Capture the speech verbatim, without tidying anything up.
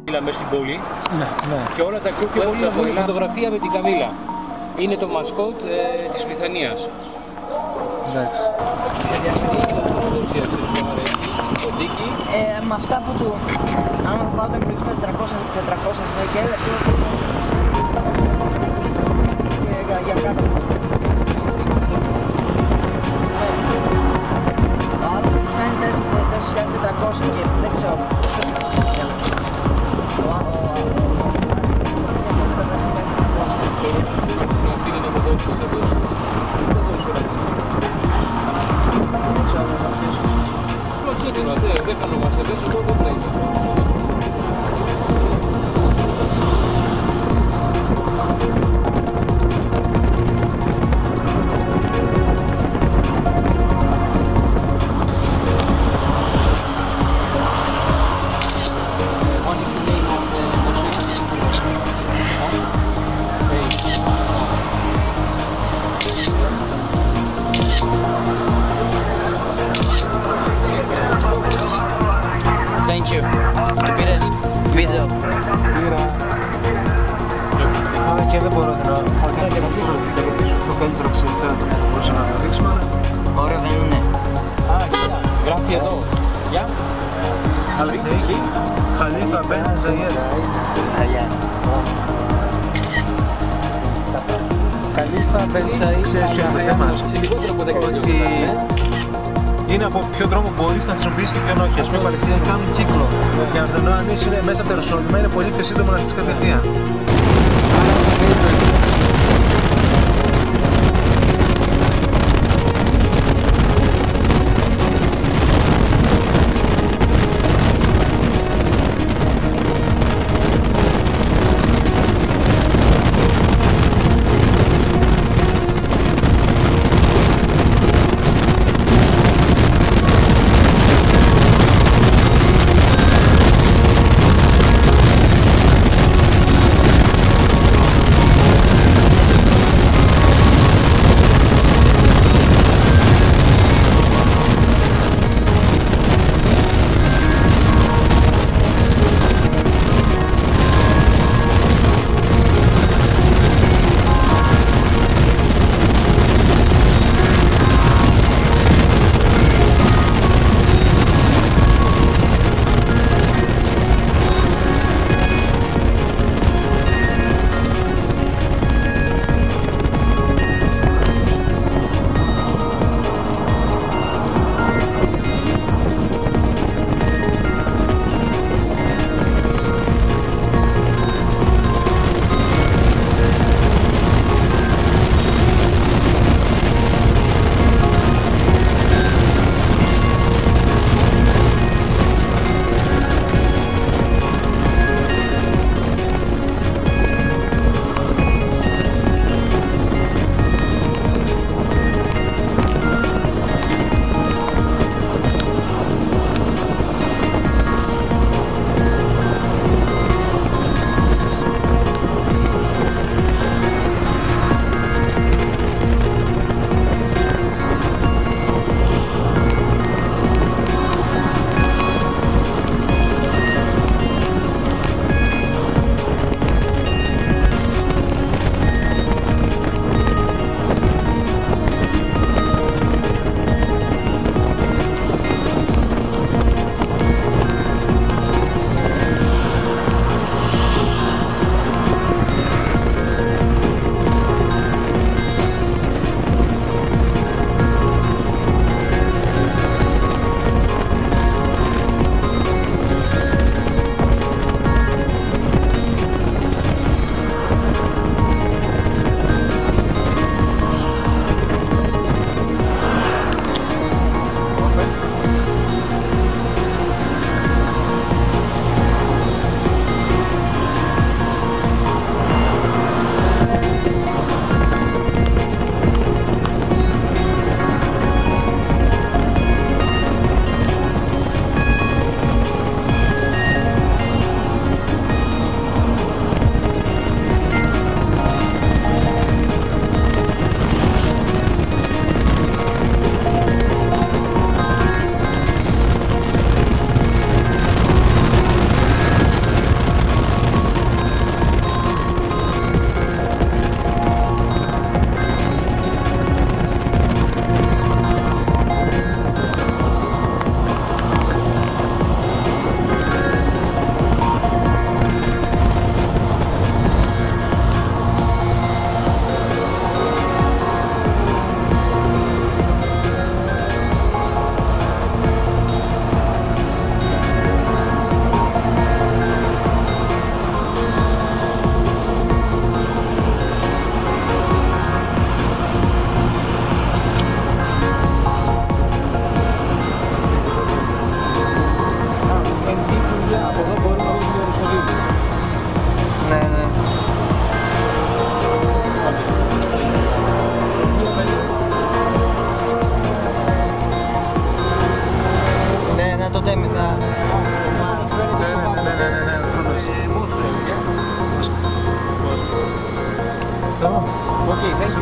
Μέσα στην πόλη. Ναι, ναι. Και όλα τα κρούκια έχουν από φωτογραφία με την Καμίλα. Είναι το μασκότ ε, της Βριθανίας. Εντάξει. Ε, με αυτά που του... Άμα θα πάω τον υπολογισμό τετρακόσια σέκελ, για κάτω. Το άλλο που τους κάνει τέσσερις χιλιάδες τετρακόσια και δεν ξέρω. Thank you. Το πήρες βίντεο. Πήρα. Άρα και δεν μπορώ να... Ότι είναι το καλύτερο ξεφτέρα που μπορούσα να δείξουμε. Ωραίο δεν είναι. Α, γράφει εδώ. Γεια. Al-Sheikh Khalifa Ben Zayed. Khalifa Ben Zayed. Ξέρεις ποιο είναι το θέμα? Σε λιγότερο από δέκα Ότι είναι από ποιο δρόμο μπορείς να χρησιμοποιήσεις και ποιον όχι. Ας πούμε οι Παλαιστίνοι κάνουν κύκλο. Για να το ενώ αν είναι μέσα από το Ιεροσόλυμα είναι πολύ πιο σύντομο να χτίσεις κατευθείαν. Okay, thank you.